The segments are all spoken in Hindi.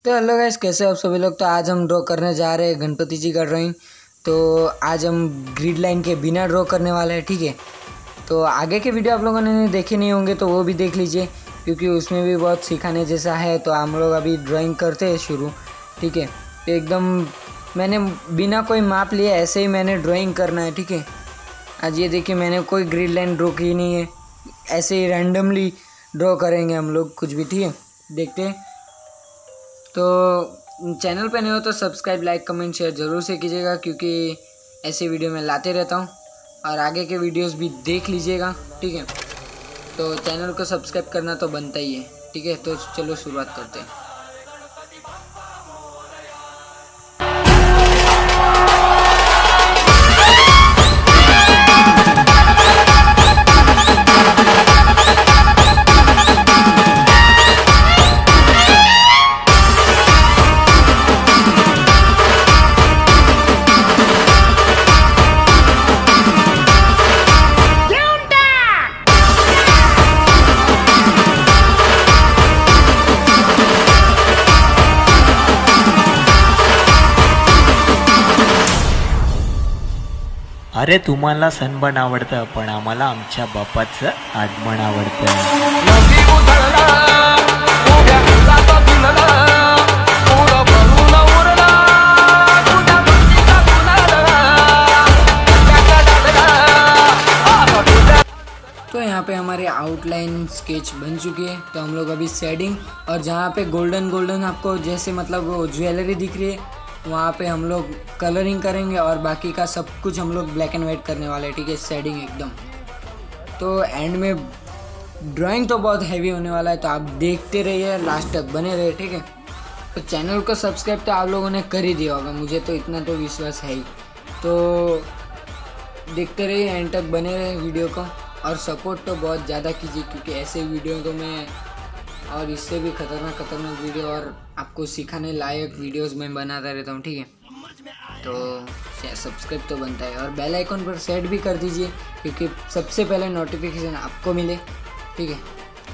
तो हेलो गाइस, कैसे हो आप सभी लोग। तो आज हम ड्रॉ करने जा रहे हैं गणपति जी का ड्राइंग। तो आज हम ग्रिड लाइन के बिना ड्रॉ करने वाले हैं, ठीक है। तो आगे के वीडियो आप लोगों ने देखे नहीं होंगे तो वो भी देख लीजिए, क्योंकि उसमें भी बहुत सिखाने जैसा है। तो हम लोग अभी ड्राइंग करते हैं शुरू, ठीक है। तो एकदम मैंने बिना कोई माप लिए ऐसे ही मैंने ड्राइंग करना है, ठीक है। आज ये देखिए, मैंने कोई ग्रिड लाइन ड्रॉ की नहीं है, ऐसे ही रैंडमली ड्रॉ करेंगे हम लोग कुछ भी, ठीक है। देखते हैं। तो चैनल पे नहीं हो तो सब्सक्राइब, लाइक, कमेंट, शेयर ज़रूर से कीजिएगा, क्योंकि ऐसे वीडियो मैं लाते रहता हूँ। और आगे के वीडियोस भी देख लीजिएगा, ठीक है। तो चैनल को सब्सक्राइब करना तो बनता ही है, ठीक है। तो चलो शुरुआत करते हैं। अरे तुम्हाला सनबर्न आवडतं, पण आम्हाला आमच्या बापाचं आगमन आवडतं। तो यहाँ पे हमारे आउटलाइन स्केच बन चुकी है। तो हम लोग अभी शेडिंग, और जहाँ पे गोल्डन गोल्डन आपको जैसे मतलब वो ज्वेलरी दिख रही है, वहाँ पे हम लोग कलरिंग करेंगे, और बाकी का सब कुछ हम लोग ब्लैक एंड वाइट करने वाले हैं, ठीक है। शेडिंग एकदम। तो एंड में ड्राइंग तो बहुत हैवी होने वाला है, तो आप देखते रहिए, लास्ट तक बने रहिए, ठीक है। तो चैनल को सब्सक्राइब तो आप लोगों ने कर ही दिया होगा, मुझे तो इतना तो विश्वास है ही। तो देखते रहिए, एंड तक बने रहे वीडियो को, और सपोर्ट तो बहुत ज़्यादा कीजिए, क्योंकि ऐसे वीडियो तो मैं और इससे भी खतरनाक वीडियो और आपको सिखाने लायक वीडियोस मैं बनाता रहता हूँ, ठीक है। तो सब्सक्राइब तो बनता है, और बेल आइकन पर सेट भी कर दीजिए, क्योंकि सबसे पहले नोटिफिकेशन आपको मिले, ठीक है।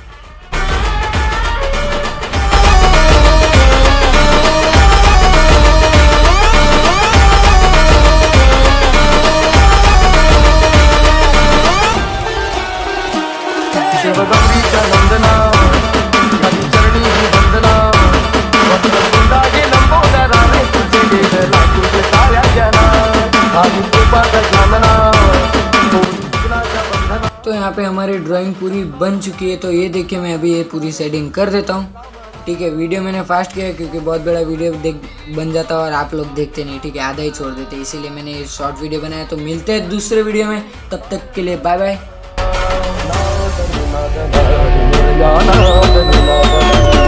तो यहाँ पे हमारी ड्राइंग पूरी बन चुकी है। तो ये देखिए, मैं अभी ये पूरी सेटिंग कर देता हूँ, ठीक है। वीडियो मैंने फास्ट किया है, क्योंकि बहुत बड़ा वीडियो बन जाता है और आप लोग देखते नहीं, ठीक है। आधा ही छोड़ देते, इसीलिए मैंने ये शॉर्ट वीडियो बनाया। तो मिलते हैं दूसरे वीडियो में, तब तक के लिए बाय बाय।